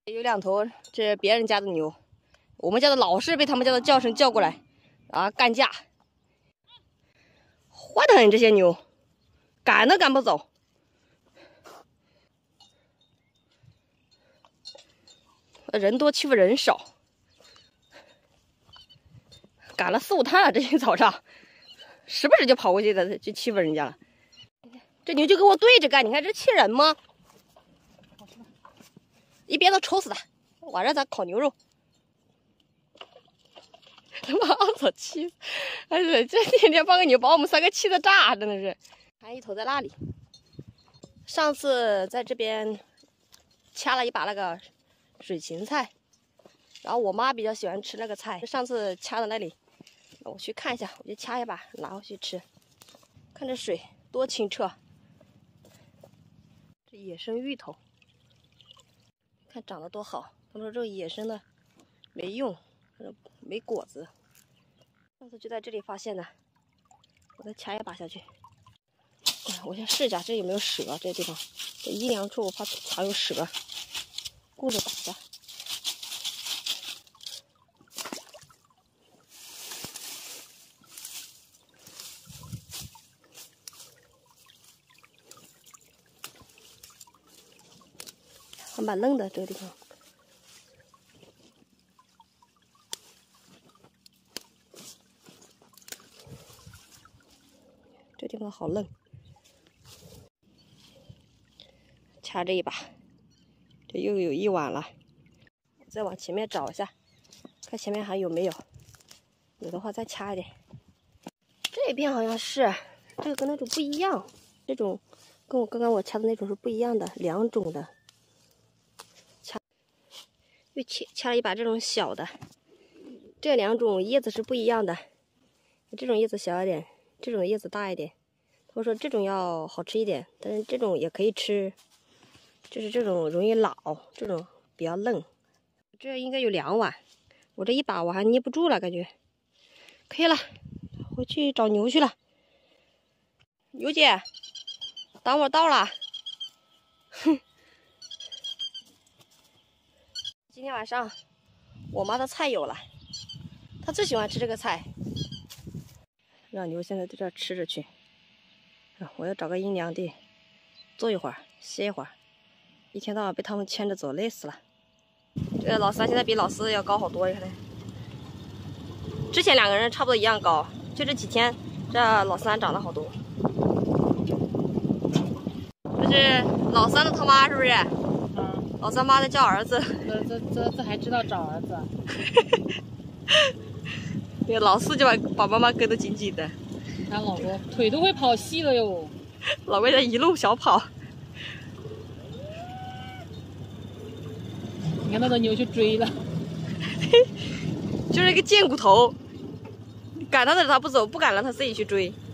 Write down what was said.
有2头，这是别人家的牛，我们家的老是被他们家的叫声叫过来，啊，干架，坏得很，这些牛，赶都赶不走。人多欺负人少，赶了4、5趟了，这一早上，时不时就跑过去的，就欺负人家了。这牛就跟我对着干，你看这气人吗？一边都抽死他！晚上咱烤牛肉。妈，我气死！哎呀，这天天放个牛，把我们3个气得炸，真的是。还一头在那里。上次在这边掐了一把那个水芹菜，然后我妈比较喜欢吃那个菜，上次掐的那里，我去看一下，我就掐一把拿回去吃。看这水多清澈。这野生芋头。看长得多好，他说这个野生的没用，没果子。上次就在这里发现的，我再掐一把下去。我先试一下这有没有蛇，这地方这阴凉处我怕藏有蛇，顾着打下。还蛮嫩的这个地方。这地方好嫩。掐这一把，这又有1碗了。我再往前面找一下，看前面还有没有，有的话再掐一点。这边好像是，这个跟那种不一样，这种跟我刚刚掐的那种是不一样的，2种的。又掐了一把这种小的，这2种叶子是不一样的，这种叶子小一点，这种叶子大一点。他说这种要好吃一点，但是这种也可以吃，就是这种容易老，这种比较嫩。这应该有2碗，我这一把我还捏不住了，感觉可以了，回去找牛去了。牛姐，等会儿到了。哼。今天晚上我妈的菜有了，她最喜欢吃这个菜。让牛现在在这儿吃着去，我要找个阴凉地坐一会儿歇一会儿，一天到晚被他们牵着走累死了。这个老3现在比老4要高好多，你看之前2个人差不多一样高，就这几天这老3长得好多。这是老3的他妈是不是？老3妈在叫儿子， 这还知道找儿子。 那个老4就把妈妈跟得紧紧的。 俺老公腿都会跑细了哟。 老公在一路小跑。 你看那头牛去追了， 就是一个贱骨头，赶他的他不走，不敢让他自己去追。